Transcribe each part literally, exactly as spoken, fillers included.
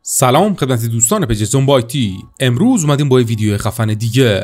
سلام خدمت دوستان پیج زومبایتی. امروز اومدیم با یه ویدیو خفن دیگه.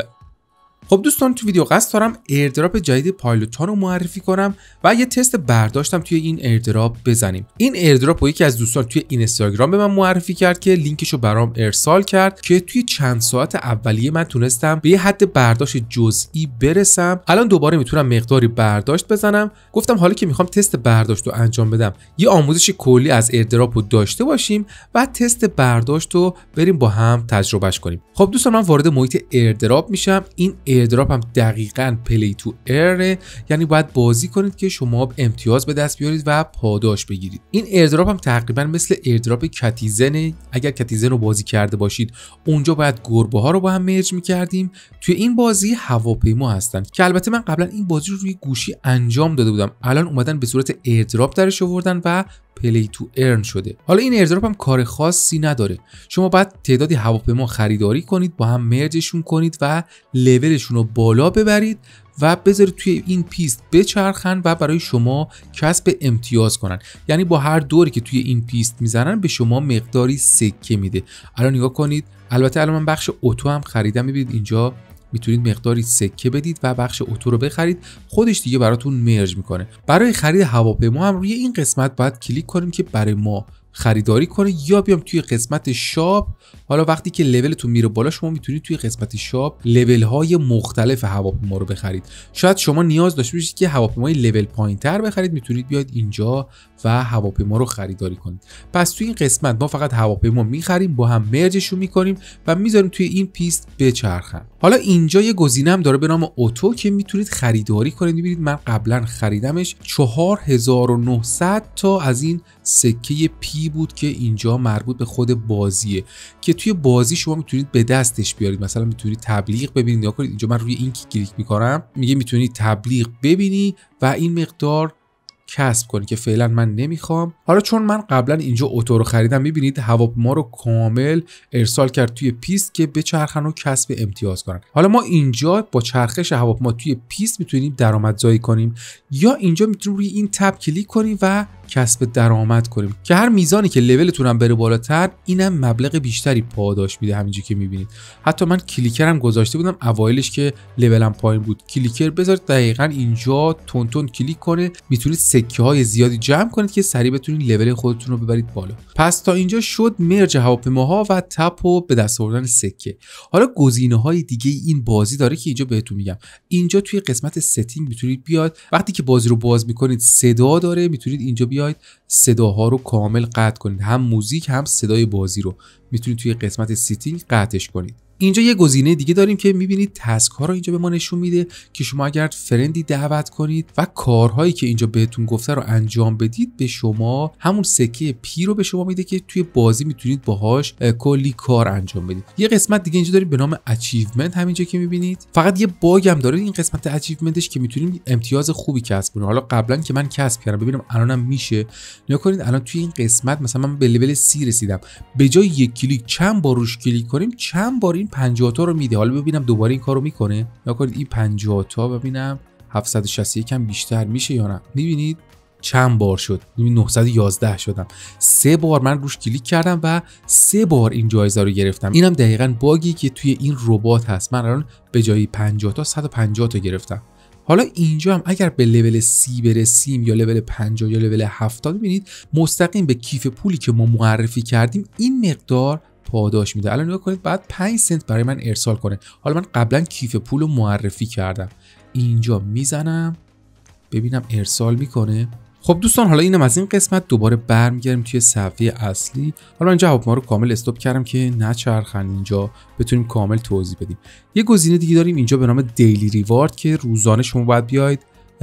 خب دوستان، تو ویدیو قصد دارم ایردراپ جدید پایلوتان رو معرفی کنم و یه تست برداشتم توی این ایردراپ بزنیم. این ایردراپ رو یکی از دوستان توی اینستاگرام به من معرفی کرد که لینکشو برام ارسال کرد که توی چند ساعت اولیه من تونستم به یه حد برداشت جزئی برسم. الان دوباره میتونم مقداری برداشت بزنم. گفتم حالا که میخوام تست برداشت رو انجام بدم، یه آموزش کلی از ایردراپ رو داشته باشیم و تست برداشت رو بریم با هم تجربهش کنیم. خب دوستان، من وارد محیط ایردراپ میشم. این ایردراپ هم دقیقاً پلی تو ارن، یعنی باید بازی کنید که شما امتیاز به دست بیارید و پاداش بگیرید. این ایردراپ هم تقریبا مثل ایردراپ کتیزن. اگر کتیزن رو بازی کرده باشید، اونجا باید گربه ها رو با هم مرج میکردیم. توی این بازی هواپیما هستن که البته من قبلا این بازی رو روی گوشی انجام داده بودم. الان اومدن به صورت ایردراپ درش آوردن و پلی تو ارن شده. حالا این ایردراپ هم کار خاصی نداره. شما باید تعدادی هواپیما خریداری کنید، با هم مرجشون کنید و لولشون رو بالا ببرید و بذارید توی این پیست بچرخن و برای شما کسب امتیاز کنن. یعنی با هر دوری که توی این پیست میزنن به شما مقداری سکه میده. الان نگاه کنید. البته الان من بخش اتو هم خریدم. میبینید اینجا میتونید مقداری سکه بدید و بخش اتو رو بخرید، خودش دیگه براتون مرج میکنه. برای خرید هواپیما هم روی این قسمت باید کلیک کنیم که برای ما خریداری کنه، یا بیام توی قسمت شاپ. حالا وقتی که لولتون میره بالا، شما میتونید توی قسمت شاپ لول های مختلف هواپیما رو بخرید. شاید شما نیاز داشته باشید که هواپیمای لول پایینتر بخرید، میتونید بیاید اینجا و هواپیما رو خریداری کنید. پس توی این قسمت ما فقط هواپیما میخریم، با هم مرجشون میکنیم و میذاریم توی این پیست بچرخن. حالا اینجا یه گزینه هم داره به نام اتو که میتونید خریداری کنید. میبینید من قبلا خریدمش چهار هزار و نهصد تا از این سکه پی بود که اینجا مربوط به خود بازیه، که توی بازی شما میتونید به دستش بیارید. مثلا میتونید تبلیغ ببینید. نگاه کنید اینجا من روی این کلیک میکنم، میگه میتونید تبلیغ ببینی و این مقدار کسب کنی که فعلا من نمیخوام. حالا چون من قبلا اینجا اتو رو خریدم، میبینید هواپیما رو کامل ارسال کرد توی پیست که بچرخن و کسب امتیاز کنن. حالا ما اینجا با چرخش هواپیما توی پیست میتونیم درآمدزایی کنیم، یا اینجا میتونیم روی این تب کلیک کنیم و کسب درآمد کنیم که هر میزانی که لولتون هم بره بالاتر، اینم مبلغ بیشتری پاداش میده. همینجوری که میبینید حتی من کلیکرم گذاشته بودم اوایلش که لولم پایین بود. کلیکر بذارید دقیقاً اینجا تون تون کلیک کنه، میتونید سکه های زیادی جمع کنید که سریع بتونید لول خودتون رو ببرید بالا. پس تا اینجا شد مرج هواپیماها و تپ و به دست آوردن سکه. حالا گزینه های دیگه این بازی داره که اینجا بهتون میگم. اینجا توی قسمت ستینگ میتونید بیاد، وقتی که بازی رو باز میکنید صدا داره، میتونید اینجا بیاید صداها رو کامل قطع کنید، هم موزیک هم صدای بازی رو میتونید توی قسمت ستینگ قطعش کنید. اینجا یه گزینه دیگه داریم که میبینید تسک ها رو اینجا به ما نشون میده که شما اگر فرندی دعوت کنید و کارهایی که اینجا بهتون گفته رو انجام بدید، به شما همون سکه پی رو به شما میده که توی بازی میتونید باهاش کلی کار انجام بدید. یه قسمت دیگه اینجا داریم به نام اچیومنت. همینجا که میبینید فقط یه باگ هم داره این قسمت اچیومنتش که میتونیم امتیاز خوبی کسب کنیم. حالا قبلا که من کسب کردم، ببینم الانم میشه. نگاه کنید الان توی این قسمت مثلا من به لول سی رسیدم، به جای یک کلیک چند بار روش کلیک کنیم چند بار این پنجاه تا رو میده. حالا ببینم دوباره این کارو میکنه. نگاه کنید این پنجاه تا، ببینم هفتصد و شصت و یک هم بیشتر میشه یا نه. میبینید چند بار شد؟ میبینید نهصد و یازده شدم. سه بار من روش کلیک کردم و سه بار این جایزه رو گرفتم. اینم دقیقاً باگی که توی این ربات هست. من الان به جای پنجاه تا صد و پنجاه تا گرفتم. حالا اینجا هم اگر به لول سی برسیم یا لول پنجاه یا لول هفتاد، ببینید مستقیم به کیف پولی که ما معرفی کردیم این مقدار پاداش میده. الان نگاه کنید بعد پنج سنت برای من ارسال کنه. حالا من قبلا کیف پول رو معرفی کردم، اینجا میزنم ببینم ارسال میکنه. خب دوستان، حالا اینم از این قسمت. دوباره برمیگردیم توی صفحه اصلی. حالا من جواب ما رو کامل استاپ کردم که نچرخن، اینجا بتونیم کامل توضیح بدیم. یه گزینه دیگه داریم اینجا به نام دیلی ریوارد که روزانه شما باید بیاید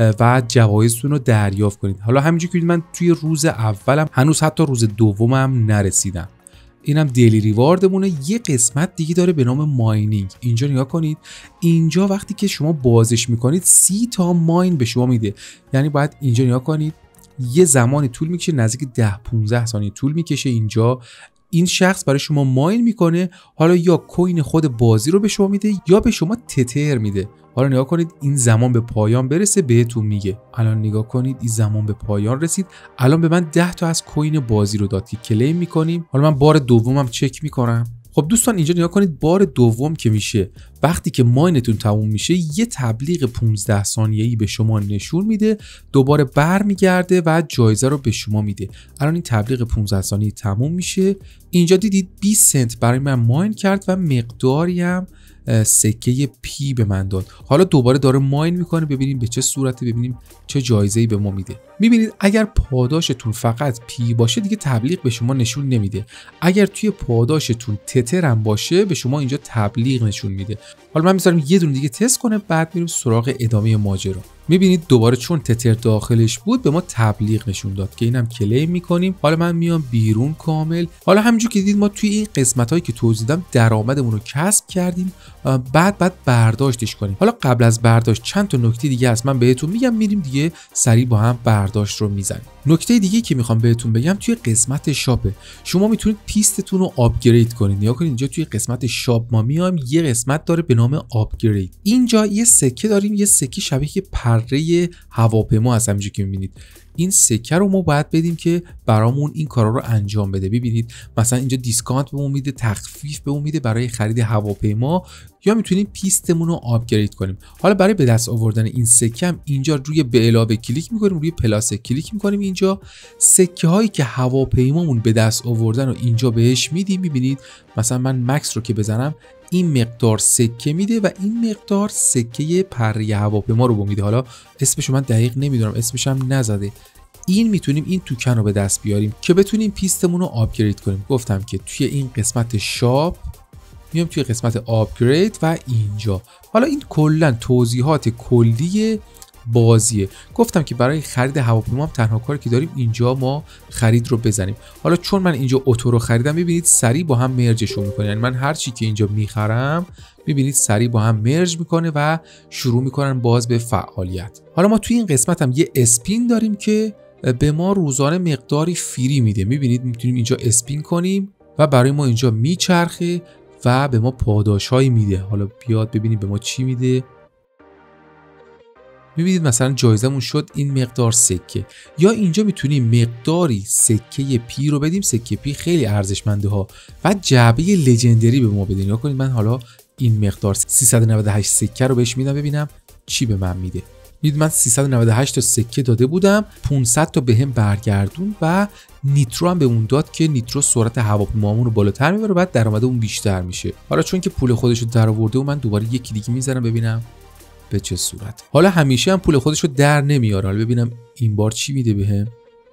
و جوایزتون رو دریافت کنید. حالا همینجوری که من توی روز اولم هنوز حتی روز دومم نرسیدم. اینم دیلی ریواردمونه. یه قسمت دیگه داره به نام ماینینگ. اینجا نگاه کنید، اینجا وقتی که شما بازش میکنید سی تا ماین به شما میده. یعنی باید اینجا نگاه کنید، یه زمانی طول میکشه، نزدیک ده پانزده ثانیه طول میکشه اینجا این شخص برای شما ماین میکنه، حالا یا کوین خود بازی رو به شما میده یا به شما تتر میده. حالا نگاه کنید این زمان به پایان برسه بهتون میگه. الان نگاه کنید این زمان به پایان رسید، الان به من ده تا از کوین بازی رو داد که کلیم میکنیم. حالا من بار دومم چک میکنم. خب دوستان اینجا نگاه کنید بار دوم که میشه وقتی که ماینتون تموم میشه یه تبلیغ پانزده ثانیه‌ای به شما نشون میده، دوباره برمیگرده و جایزه رو به شما میده. الان این تبلیغ پانزده ثانیه‌ای تموم میشه. اینجا دیدید بیست سنت برای من ماین کرد و مقداری هم سکه پی به من داد. حالا دوباره داره ماین میکنه، ببینیم به چه صورتی، ببینیم چه جایزه‌ای به ما میده. میبینید اگر پاداشتون فقط پی باشه دیگه تبلیغ به شما نشون نمیده. اگر توی پاداشتون تتر هم باشه به شما اینجا تبلیغ نشون میده. حالا من میذارم یه دونه دیگه تست کنه، بعد میریم سراغ ادامه ماجرا. میبینید دوباره چون تتر داخلش بود به ما تبلیغ نشون داد که اینم کلیم میکنیم. حالا من میام بیرون کامل. حالا همونجوری که دیدید ما توی این قسمت هایی که توضیح دادم درآمدمون رو کسب کردیم، بعد بعد برداشتش کنیم. حالا قبل از برداشت چند تا نکته دیگه هست من بهتون میگم، میریم دیگه سریع با هم برداشت رو میزنیم. نکته دیگه که میخوام بهتون بگم توی قسمت شاپه. شما میتونید پیستتون رو آپگرید کنید. نگاه کنید اینجا توی قسمت شاپ ما میایم یه قسمت داره به نام آپگرید. اینجا یه سکه داریم، یه سکه شبیه پره هواپیما هست. همونجوری که میبینید این سکه رو ما باید بدیم که برامون این کارا رو انجام بده. ببینید مثلا اینجا دیسکانت بهمون میده، تخفیف بهمون میده برای خرید هواپیما، یا میتونیم پیستمون رو آپگرید کنیم. حالا برای به دست آوردن این سکه هم اینجا روی به علاوه کلیک میکنیم، روی پلاس کلیک میکنیم. اینجا سکه هایی که هواپیمامون به دست آوردن رو اینجا بهش میدیم. میبینید مثلا من مکس رو که بزنم این مقدار سکه میده و این مقدار سکه پره هواپیما رو میده. حالا اسمش من دقیق نمیدونم، اسمش هم نزده. این میتونیم این توکن رو به دست بیاریم که بتونیم پیستمون رو آپگرید کنیم. گفتم که توی این قسمت شاپ میام توی قسمت آپگرید و اینجا. حالا این کلا توضیحات کلی بازیه. گفتم که برای خرید هواپیما هم تنها کاری که داریم اینجا ما خرید رو بزنیم. حالا چون من اینجا اتو رو خریدم میبینید سریع با هم مرجشون میکنه، یعنی من هر چی که اینجا میخرم میبینید سریع با هم مرج میکنه و شروع میکنن باز به فعالیت. حالا ما توی این قسمت هم یه اسپین داریم که به ما روزانه مقداری فری میده. میبینید میتونیم اینجا اسپین کنیم و برای ما اینجا میچرخه و به ما پاداشایی میده. حالا بیاد ببینیم به ما چی میده. میبینید مثلا جایزمون شد این مقدار سکه، یا اینجا میتونیم مقداری سکه پی رو بدیم. سکه پی خیلی ارزشمنده ها و جعبه لژندری به ما بدین. یا کنید من حالا این مقدار سیصد و نود و هشت سکه رو بهش میدم ببینم چی به من میده. میدید من سیصد و نود و هشت تا سکه داده بودم، پانصد تا بهم برگردون و نیترو هم بهمون داد که نیترو سرعت هواپیمامون رو بالاتر میبره، بعد درآمد اون بیشتر میشه. حالا چون که پول خودش رو درآورده و من دوباره یکی دیگه میذارم ببینم به چه صورت. حالا همیشه هم پول خودش رو در نمیاره. حالا ببینم این بار چی میده بهم.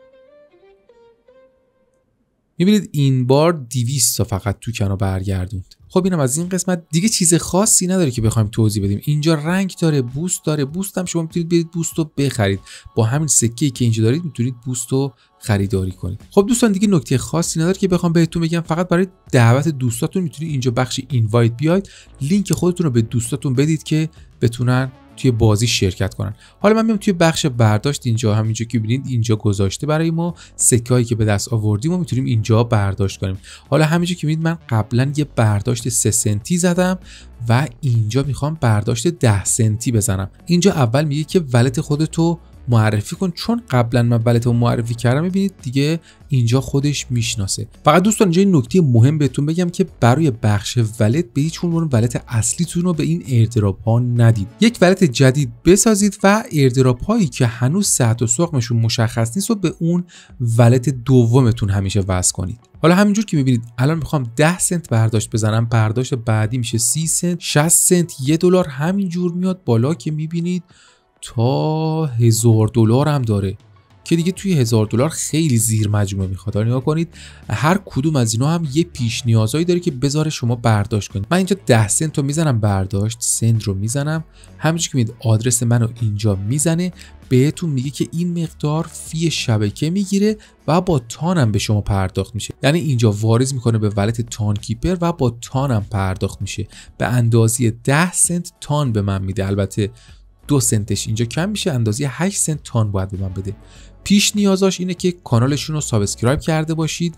میبینید این بار دویست تا فقط توکن رو برگردوند. خب اینم از این قسمت دیگه چیز خاصی نداره که بخوایم توضیح بدیم. اینجا رنگ داره، بوست داره. بوست هم شما میتونید برید بوست رو بخرید. با همین سکه‌ای که اینجا دارید میتونید بوست رو خریداری کنید. خب دوستان دیگه نکته خاصی نداره که بخوام بهتون بگم. فقط برای دعوت دوستاتون میتونید اینجا بخش اینوایت بیاید، لینک خودتون رو به دوستاتون بدید که بتونن توی بازی شرکت کنن. حالا من میام توی بخش برداشت. اینجا همینجا که ببینید اینجا گذاشته برای ما سکه‌ای که به دست آوردیم و میتونیم اینجا برداشت کنیم. حالا همینجا که ببینید من قبلا یه برداشت سه سنتی زدم و اینجا میخوام برداشت ده سنتی بزنم. اینجا اول میگه که ولت خودتو معرفی کن، چون قبلا من ولت رو معرفی کردم میبینید دیگه اینجا خودش میشناسه. فقط دوستان اینجا این نکته مهم بهتون بگم که برای بخش ولت به هیچ عنوان ولت اصلیتون رو به این ایردراپ ها ندید. یک ولت جدید بسازید و ایردراپ هایی که هنوز صحت و سقمشون مشخص نیست و به اون ولت دومتون همیشه وصل کنید. حالا همینجور که میبینید الان میخوام ده سنت برداشت بزنم، برداشت بعدی میشه سی سنت، شصت سنت، یک دلار، همینجور میاد بالا که میبینید تا هزار دلار هم داره که دیگه توی هزار دلار خیلی زیر مجموعه میخواد. نگاه کنید هر کدوم از اینا هم یه پیش نیازایی داره که بذاره شما برداشت کنید. من اینجا ده سنت رو میزنم برداشت، سنت رو میزنم، همینجوری که میبینید آدرس منو اینجا میزنه، بهتون میگه که این مقدار فی شبکه میگیره و با تان هم به شما پرداخت میشه. یعنی اینجا واریز میکنه به ولت تان کیپر و با تان هم پرداخت میشه. به اندازه ده سنت تان به من میده. البته دو سنتش اینجا کم میشه، اندازه هشت سنت تان باید به من بده. پیش نیازاش اینه که کانالشون رو سابسکرایب کرده باشید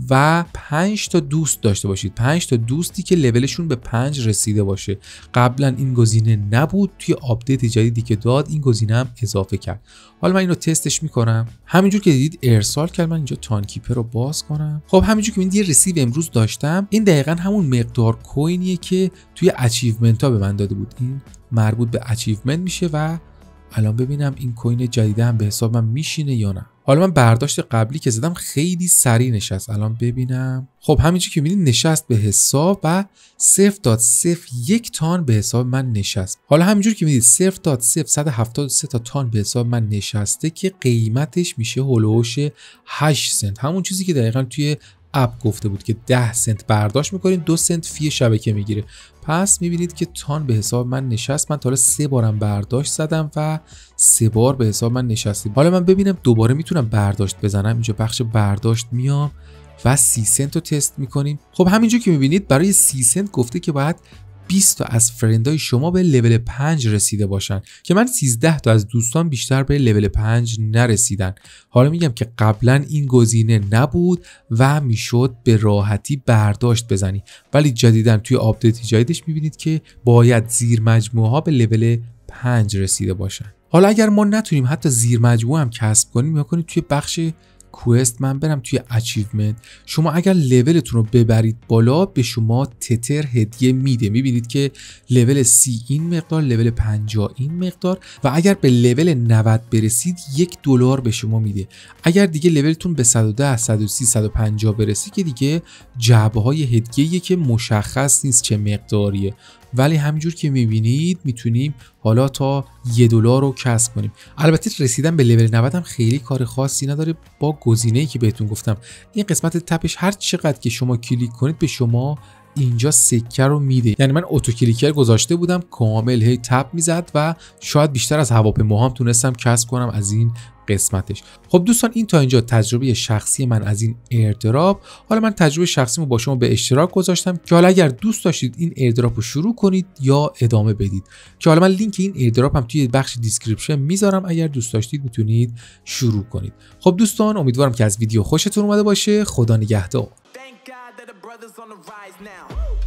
و پنج تا دوست داشته باشید. پنج تا دوستی که لولشون به پنج رسیده باشه. قبلا این گزینه نبود، توی آپدیت جدیدی که داد این گزینه هم اضافه کرد. حالا من اینو تستش میکنم. همینجور که دیدید ارسال کرد. من اینجا تان کیپر رو باز کنم. خب همینجور که میدید یه رسیو امروز داشتم. این دقیقاً همون مقدار کوینیه که توی اچیومنت ها به من داده بود. این مربوط به اچیومنت میشه و الان ببینم این کوین جدیده هم به حساب من میشینه یا نه. حالا من برداشت قبلی که زدم خیلی سریع نشست. الان ببینم. خب همینجوری که میبینید نشست به حساب و صفر ممیز صفر یک تان به حساب من نشست. حالا همینجوری که میبینید صفر ممیز صفر صد و هفتاد و سه تا تان به حساب من نشسته که قیمتش میشه هولوش هشت سنت. همون چیزی که دقیقاً توی اپ گفته بود که ده سنت برداشت میکنین، دو سنت فی شبکه میگیره. پس میبینید که تان به حساب من نشست. من تا حالا سه بارم برداشت زدم و سه بار به حساب من نشستیم. حالا من ببینم دوباره میتونم برداشت بزنم. اینجا بخش برداشت میام و سی سنت رو تست میکنیم. خب همینجا که میبینید برای سی سنت گفته که باید بیست تا از فرندای شما به لول پنج رسیده باشن که من سیزده تا از دوستان بیشتر به لول پنج نرسیدن. حالا میگم که قبلا این گزینه نبود و میشد به راحتی برداشت بزنی، ولی جدیداً توی آپدیت جدیدش میبینید که باید زیر مجموعه ها به لول پنج رسیده باشن. حالا اگر ما نتونیم حتی زیر مجموعه هم کسب کنیم، یا کنید توی بخش کوست من برم توی اچیومنت. شما اگر لولتون رو ببرید بالا به شما تتر هدیه میده. میبینید که لول سی این مقدار، لول پنجاه این مقدار و اگر به لول نود برسید یک دلار به شما میده. اگر دیگه لولتون به صد و ده، صد و سی، صد و پنجاه برسید که دیگه جعبه های هدیه‌ای که مشخص نیست چه مقداریه، ولی همینجور که میبینید میتونیم حالا تا یه دلار رو کسب کنیم. البته رسیدن به لول نود هم خیلی کار خاصی نداره با گزینه‌ای که بهتون گفتم. این قسمت تپش هر چقدر که شما کلیک کنید به شما اینجا سکه رو میده. یعنی من اتو کلیکر گذاشته بودم کامل هی تپ میزد و شاید بیشتر از هواپیما هم تونستم کسب کنم از این قسمتش. خب دوستان این تا اینجا تجربه شخصی من از این ایردراپ. حالا من تجربه شخصیمو با شما به اشتراک گذاشتم که حالا اگر دوست داشتید این ایردراپ رو شروع کنید یا ادامه بدید، که حالا من لینک این ایردراپ هم توی بخش دیسکریپشن میذارم. اگر دوست داشتید میتونید شروع کنید. خب دوستان امیدوارم که از ویدیو خوشتون اومده باشه. خدا نگهدار.